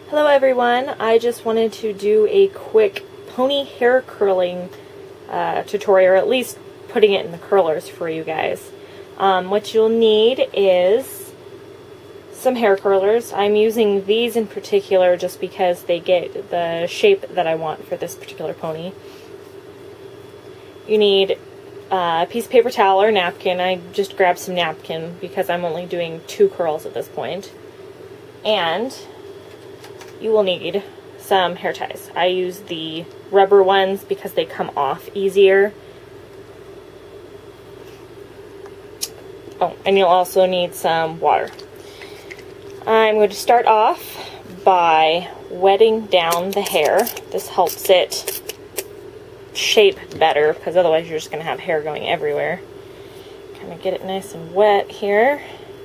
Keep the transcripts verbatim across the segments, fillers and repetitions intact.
Hello everyone, I just wanted to do a quick pony hair curling uh, tutorial, or at least putting it in the curlers for you guys. Um, what you'll need is some hair curlers. I'm using these in particular just because they get the shape that I want for this particular pony. You need a piece of paper towel or napkin. I just grabbed some napkin because I'm only doing two curls at this point. And you will need some hair ties. I use the rubber ones because they come off easier. Oh, and you'll also need some water. I'm going to start off by wetting down the hair. This helps it shape better because otherwise you're just going to have hair going everywhere. Kind of get it nice and wet here.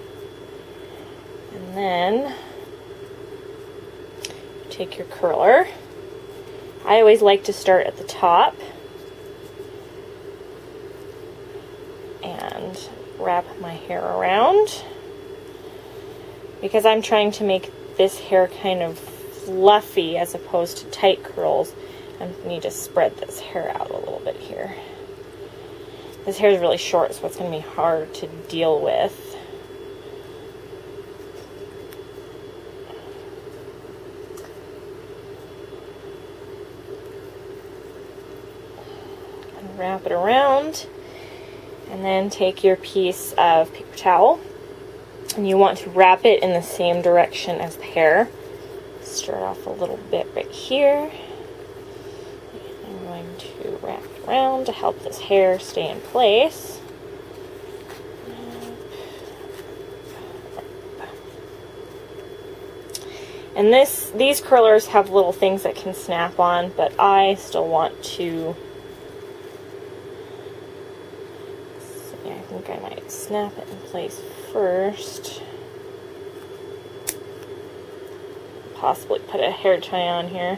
And then take your curler. I always like to start at the top and wrap my hair around because I'm trying to make this hair kind of fluffy as opposed to tight curls. I need to spread this hair out a little bit here. This hair is really short, so it's going to be hard to deal with. Wrap it around, and then take your piece of paper towel, and you want to wrap it in the same direction as the hair. Start off a little bit right here. I'm going to wrap it around to help this hair stay in place. And this, these curlers have little things that can snap on, but I still want to I think I might snap it in place first. Possibly put a hair tie on here.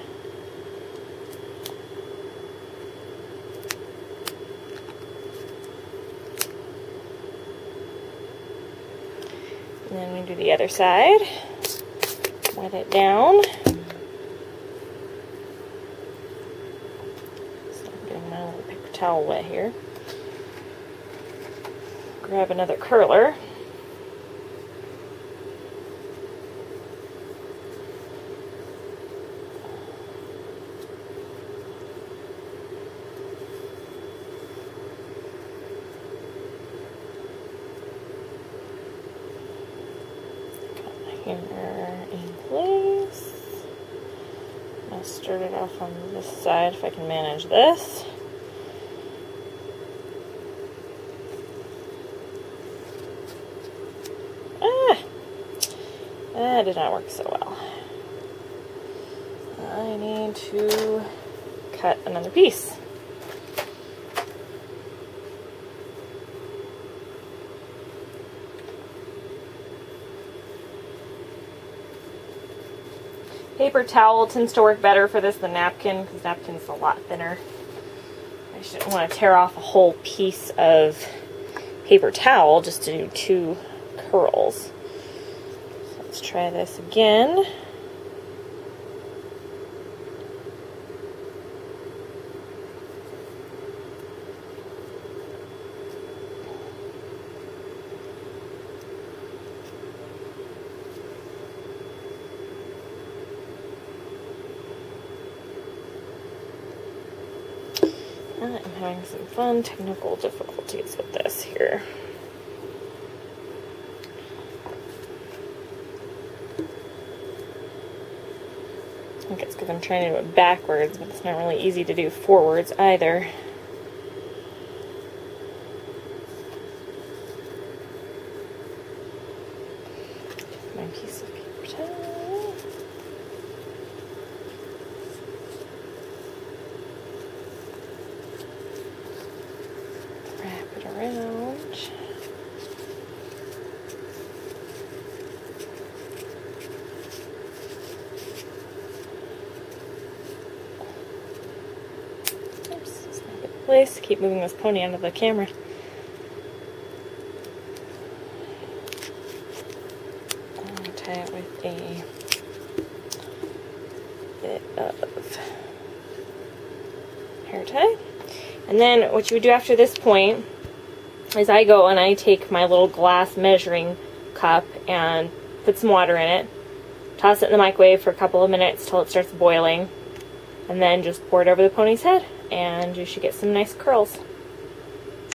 And then we do the other side. Wet it down. So I'm getting my little paper towel wet here. Grab another curler. Got my hair in place. I'll start it off on this side if I can manage this. That did not work so well. I need to cut another piece. Paper towel tends to work better for this than napkin because napkin's a lot thinner. I shouldn't want to tear off a whole piece of paper towel just to do two curls. Let's try this again. I'm having some fun technical difficulties with this here. I think it's because I'm trying to do it backwards, but it's not really easy to do forwards either. My piece of paper towel. Wrap it around. Place. Keep moving this pony out of the camera. I'll tie it with a bit of hair tie. And then what you would do after this point is I go and I take my little glass measuring cup and put some water in it, toss it in the microwave for a couple of minutes till it starts boiling, and then just pour it over the pony's head, and you should get some nice curls.